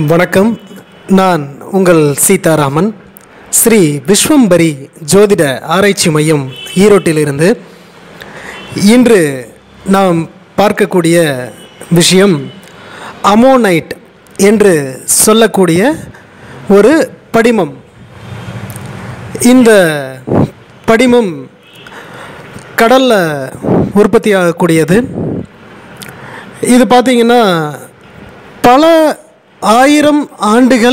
வணக்கம். நான் உங்கள் சீதாராமன், ஸ்ரீ விஸ்வம்பரி ஜோதிட ஆராய்ச்சி மையம் ஈரோட்டிலிருந்து. இன்று நாம் பார்க்கக்கூடிய விஷயம் அமோனைட் என்று சொல்லக்கூடிய ஒரு படிமம். இந்த படிமம் கடலில் உற்பத்தி ஆகக்கூடியது. இது பார்த்திங்கன்னா பல ஆயிரம் ஆண்டுகள்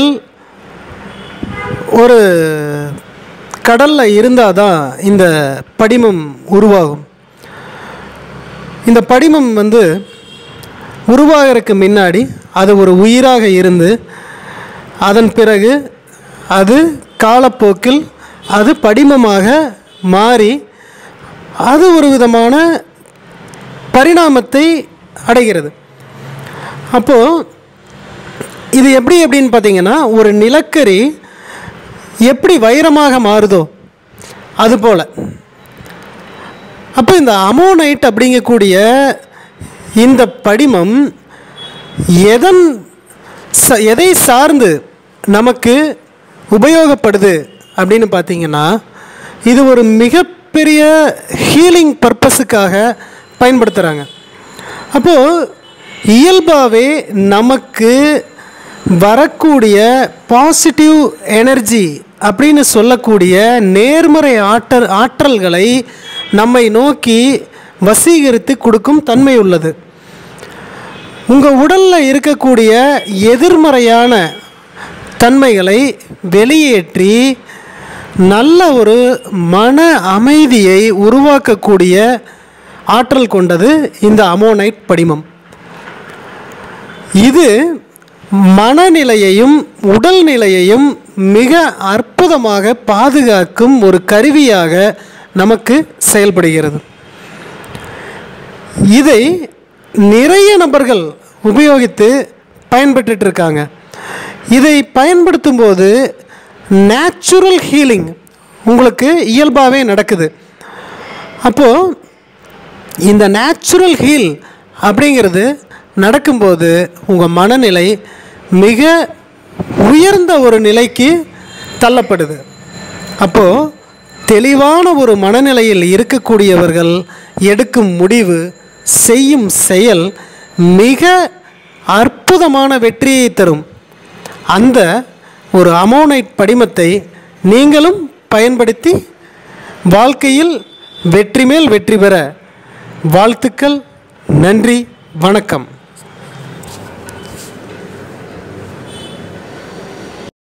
ஒரு கடலில் இருந்தால் தான் இந்த படிமம் உருவாகும். இந்த படிமம் உருவாகிறதுக்கு முன்னாடி அது ஒரு உயிராக இருந்து அதன் பிறகு அது காலப்போக்கில் அது படிமமாக மாறி அது ஒரு விதமான பரிணாமத்தை அடைகிறது. அப்போது இது எப்படின்னு பார்த்தீங்கன்னா, ஒரு நிலக்கரி எப்படி வைரமாக மாறுதோ அதுபோல். அப்போ இந்த அமோனைட் அப்படிங்கக்கூடிய இந்த படிமம் எதை சார்ந்து நமக்கு உபயோகப்படுது அப்படின்னு பார்த்தீங்கன்னா, இது ஒரு மிகப்பெரிய ஹீலிங் பர்பஸுக்காக பயன்படுத்துகிறாங்க. அப்போது இயல்பாகவே நமக்கு வரக்கூடிய பாசிட்டிவ் எனர்ஜி அப்படின்னு சொல்லக்கூடிய நேர்மறை ஆற்றல்களை நம்மை நோக்கி வசீகரித்து கொடுக்கும் தன்மை உள்ளது. உங்கள் உடலில் இருக்கக்கூடிய எதிர்மறையான தன்மைகளை வெளியேற்றி நல்ல ஒரு மன அமைதியை உருவாக்கக்கூடிய ஆற்றல் கொண்டது இந்த அமோனைட் படிமம். இது மனநிலையையும் உடல் நிலையையும் மிக அற்புதமாக பாதுகாக்கும் ஒரு கருவியாக நமக்கு செயல்படுகிறது. இதை நிறைய நபர்கள் உபயோகித்து பயன்பட்டு இருக்காங்க. இதை பயன்படுத்தும் போது நேச்சுரல் ஹீலிங் உங்களுக்கு இயல்பாகவே நடக்குது. அப்போது இந்த நேச்சுரல் ஹீல் அப்படிங்கிறது நடக்கும்போது உங்கள் மனநிலை மிக உயர்ந்த ஒரு நிலைக்கு தள்ளப்படுது. அப்போது தெளிவான ஒரு மனநிலையில் இருக்கக்கூடியவர்கள் எடுக்கும் முடிவு, செய்யும் செயல் மிக அற்புதமான வெற்றியை தரும். அந்த ஒரு அமோனைட் படிமத்தை நீங்களும் பயன்படுத்தி வாழ்க்கையில் வெற்றி மேல் வெற்றி பெற வாழ்த்துக்கள். நன்றி, வணக்கம்.